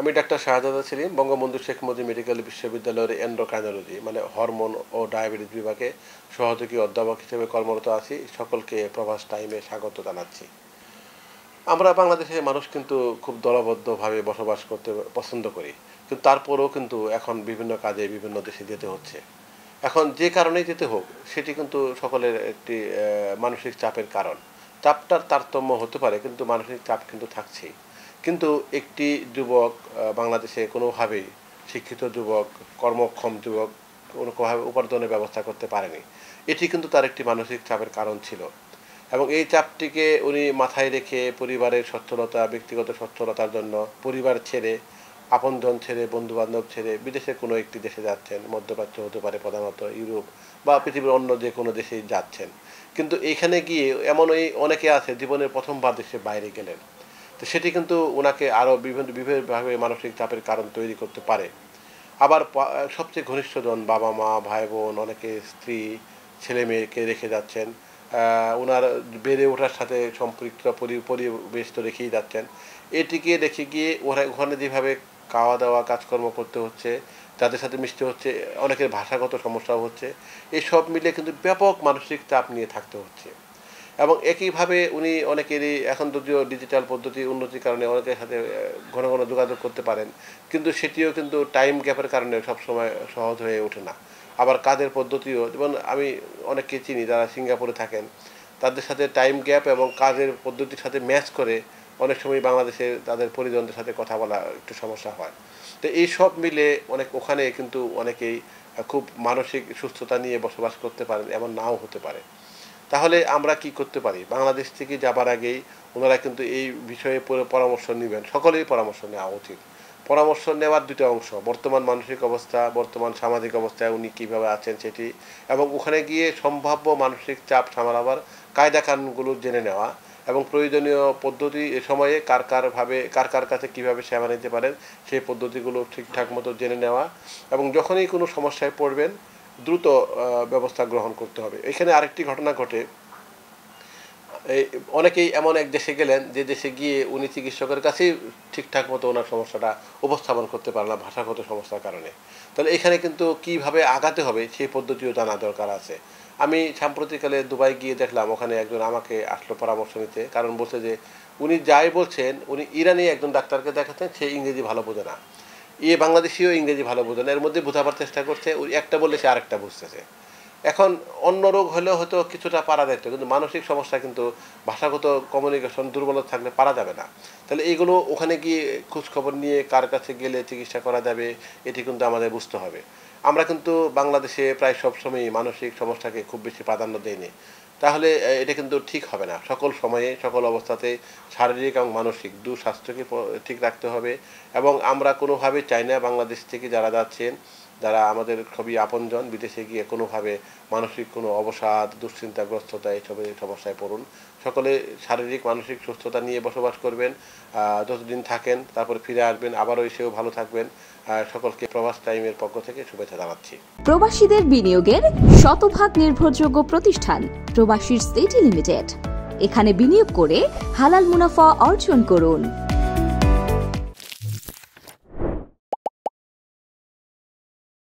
আমি doctor Shahzada Selim, Bangabandhu Sheikh Mujib medical বিশ্ববিদ্যালয়ের endocrinology মানে হরমোন ও ডায়াবেটিস বিভাগে সহযোগী অধ্যাপক হিসেবে কর্মরত আছি। সকলকে প্রবাস টাইমে স্বাগত জানাচ্ছি। আমরা বাংলাদেশের মানুষ কিন্তু খুব দলবদ্ধভাবে বসবাস করতে পছন্দ করি, কিন্তু তারপরেও কিন্তু এখন বিভিন্ন কাজে বিভিন্ন দেশে যেতে হচ্ছে। এখন যে কারণেই যেতে হোক সেটি কিন্তু সকলের একটি মানসিক চাপের কারণ। চাপটার তারতম্য হতে পারে, কিন্তু মানসিক চাপ কিন্তু থাকছেই। কিন্তু একটি যুবক বাংলাদেশে কোনোভাবেই শিক্ষিত যুবক, কর্মক্ষম যুবক কোনোভাবে উপার্জনের ব্যবস্থা করতে পারেনি। এটি কিন্তু তার একটি মানসিক চাপের কারণ ছিল, এবং এই চাপটিকে উনি মাথায় রেখে পরিবারের সচ্ছলতা, ব্যক্তিগত সচ্ছলতার জন্য পরিবার ছেড়ে, আপনজন ছেড়ে, বন্ধুবান্ধব ছেড়ে বিদেশের কোনো একটি দেশে যাচ্ছেন। মধ্যপ্রাচ্য হতে পারে, প্রধানত ইউরোপ বা পৃথিবীর অন্য যে কোনো দেশেই যাচ্ছেন। কিন্তু এইখানে গিয়ে এমনই অনেকে আছে জীবনের প্রথমবার দেশের বাইরে গেলেন, তো সেটি কিন্তু ওনাকে আরও বিভিন্নভাবে মানসিক চাপের কারণ তৈরি করতে পারে। আবার সবচেয়ে ঘনিষ্ঠজন, বাবা মা, ভাই বোন, অনেকে স্ত্রী, ছেলে মেয়েকে রেখে যাচ্ছেন। ওনার বেড়ে ওঠার সাথে সম্পৃক্ত পরিবেশ তো রেখেই যাচ্ছেন। এটিকে রেখে গিয়ে ওখানে যেভাবে খাওয়া দাওয়া কাজকর্ম করতে হচ্ছে, যাদের সাথে মিশতে হচ্ছে, অনেকের ভাষাগত সমস্যাও হচ্ছে। এই সব মিলে কিন্তু ব্যাপক মানসিক চাপ নিয়ে থাকতে হচ্ছে। এবং একইভাবে উনি অনেকেরই এখন যদিও ডিজিটাল পদ্ধতির উন্নতির কারণে অনেকের সাথে ঘন ঘন যোগাযোগ করতে পারেন, কিন্তু সেটিও কিন্তু টাইম গ্যাপের কারণে সবসময় সহজ হয়ে ওঠে না। আবার কাজের পদ্ধতিও, যেমন আমি অনেককে চিনি যারা সিঙ্গাপুরে থাকেন, তাদের সাথে টাইম গ্যাপ এবং কাজের পদ্ধতির সাথে ম্যাচ করে অনেক সময় বাংলাদেশে তাদের পরিজনদের সাথে কথা বলা একটু সমস্যা হয়। তো এই সব মিলে ওখানে কিন্তু অনেকেই খুব মানসিক সুস্থতা নিয়ে বসবাস করতে পারেন, এমন নাও হতে পারে। তাহলে আমরা কি করতে পারি? বাংলাদেশ থেকে যাবার আগেই ওনারা কিন্তু এই বিষয়ে পরামর্শ নেবেন। সকলেই পরামর্শ নেওয়া উচিত। পরামর্শ নেওয়ার দুটো অংশ: বর্তমান মানসিক অবস্থা, বর্তমান সামাজিক অবস্থায় উনি কীভাবে আছেন সেটি, এবং ওখানে গিয়ে সম্ভাব্য মানসিক চাপ সামলাবার কায়দা কানুনগুলো জেনে নেওয়া, এবং প্রয়োজনীয় পদ্ধতি এ সময়ে কার কাছে কীভাবে সেবা নিতে পারেন সেই পদ্ধতিগুলো ঠিকঠাক মতো জেনে নেওয়া, এবং যখনই কোনো সমস্যায় পড়বেন দ্রুত ব্যবস্থা গ্রহণ করতে হবে। এখানে আরেকটি ঘটনা ঘটে। অনেকেই এমন এক দেশে গেলেন যে দেশে গিয়ে উনি চিকিৎসকের কাছেই ঠিকঠাক মতো ওনার সমস্যাটা উপস্থাপন করতে পারেন না ভাষাগত সমস্যার কারণে। তাহলে এখানে কিন্তু কীভাবে আগাতে হবে সেই পদ্ধতিও জানা দরকার আছে। আমি সাম্প্রতিককালে দুবাই গিয়ে দেখলাম, ওখানে একজন আমাকে আসলো পরামর্শ নিতে, কারণ বলছে যে উনি যাই বলছেন, উনি ইরানি একজন ডাক্তারকে দেখাচ্ছেন, সে ইংরেজি ভালো বোঝে না, বাংলাদেশিও ইংরেজি ভালো বোঝে না, এর মধ্যে বোঝাবার চেষ্টা করছে, ওই একটা বললে সে আরেকটা বুঝতেছে। এখন অন্য রোগ হলেও হয়তো কিছুটা পারা যেত, কিন্তু মানসিক সমস্যা কিন্তু ভাষাগত কমিউনিকেশন দুর্বলতা থাকলে পারা যাবে না। তাহলে এইগুলো ওখানে গিয়ে খোঁজখবর নিয়ে কার কাছে গেলে চিকিৎসা করা যাবে এটি কিন্তু আমাদের বুঝতে হবে। আমরা কিন্তু বাংলাদেশে প্রায় সবসময়ই মানসিক সমস্যাকে খুব বেশি প্রাধান্য দেইনি। তাহলে এটা কিন্তু ঠিক হবে না। সকল সময়ে, সকল অবস্থাতে শারীরিক এবং মানসিক স্বাস্থ্যকে ঠিক রাখতে হবে। এবং আমরা কোনোভাবেই চাই না বাংলাদেশ থেকে যারা যাচ্ছেন, যারা আমাদের খুবই আপনজন, বিদেশে গিয়ে কোনোভাবে মানসিক কোনো অবসাদ, দুশ্চিন্তাগ্রস্ততা এইসবের সমস্যায় পড়ুন। সকলে শারীরিক মানসিক সুস্থতা নিয়ে বসবাস করবেন, যতদিন থাকেন, তারপর ফিরে আসবেন, আবারও এসেও ভালো থাকবেন। সকলকে প্রবাস টাইমের পক্ষ থেকে শুভেচ্ছা জানাচ্ছি। প্রবাসীদের বিনিয়োগের শতভাগ নির্ভরযোগ্য প্রতিষ্ঠান প্রবাসী সিটি লিমিটেড। এখানে বিনিয়োগ করে হালাল মুনাফা অর্জন করুন।